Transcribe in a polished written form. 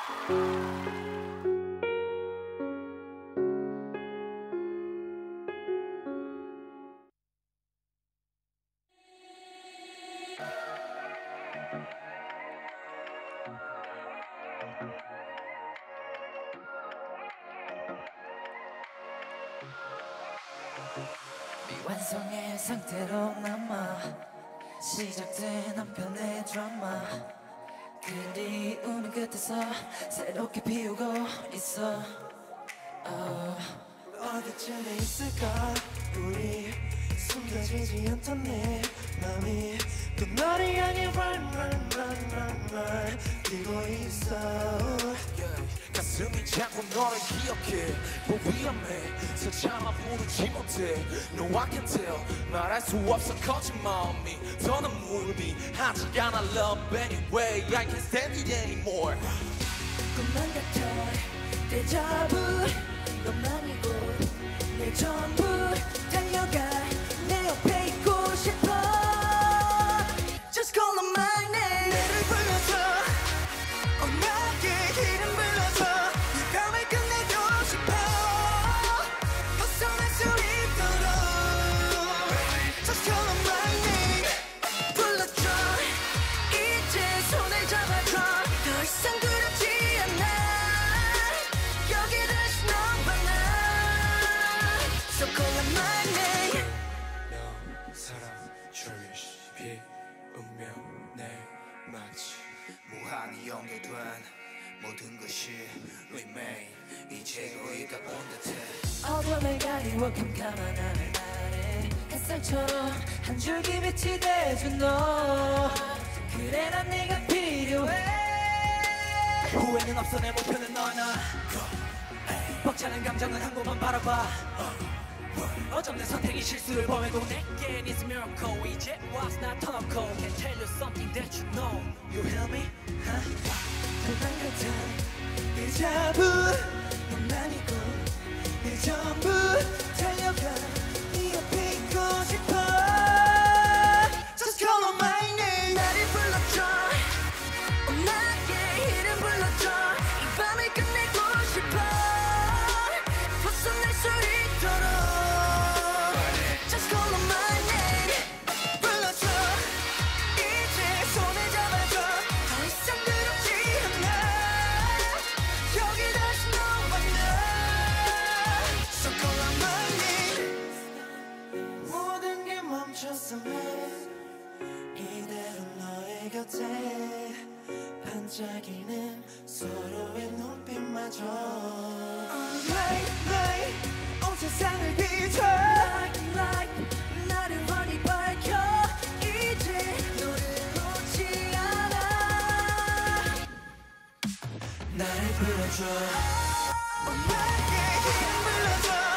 미완성의 상태로 남아 시작된 한편의 드라마. 그리움의 끝에서 새롭게 피우고 있어. 어디쯤에 있을까 우리 숨겨지지 않던 내 맘이 또 너를 향해 run 뛰고 있어. 가슴이 자꾸 너를 기억해 뭐 위험해 서참아 부르지 못해 No I can tell 말할 수 없어 커진 마음이 더는 무의미하지 않아 love anyway I can't stand it anymore. 꿈만 같아 데자부 너만이고 내 전부 달려가 내 옆에 있고 싶어. Just call on my name. 나를 불러줘 나의 이름 불러줘 이 밤을 끝내고 싶어 벗어날 수 있도록 Just call on my name. 불러줘 이제 손을 잡아줘 더 이상 두렵지 않아 여기 다시 너와 나 So call on my name. 너 사랑 cherish 비 운명 내 마치 무한히 연결된 모든 것이 remain 이제 거의 다 온 듯해. 어둠을 가리워 캄캄한 하늘 아래 햇살처럼 한 줄기 빛이 돼준 너. 그래 난 네가 필요해. 후회는 없어 내 목표는 너나 벅차는 감정은 한 곳만 바라봐. 어쩜 내 선택이 실수를 범해도 내겐 it's a miracle 이제 와서 나 터놓고 Can tell you something that you know You hear me? 그만 같아 데자부 너만이고 내 전부 달려가 네 옆에 있고 싶어. Just call on my name. 나를 불러줘 나의 이름 불러줘 이 밤을 끝내고 싶어 벗어날 수 있도록 Just call on my name. 불러줘 이제 손을 잡아줘 더 이상 두렵지 않아 여기 다시 너와 나 So call on my name. 모든 게 멈췄으면 이대로 너의 곁에 반짝이는 서로의 눈빛마저 Light 온 세상을 비춰 Light 나를 환히 밝혀 이제 너를 놓지 않아. 나를 불러줘 나의 이름 불러줘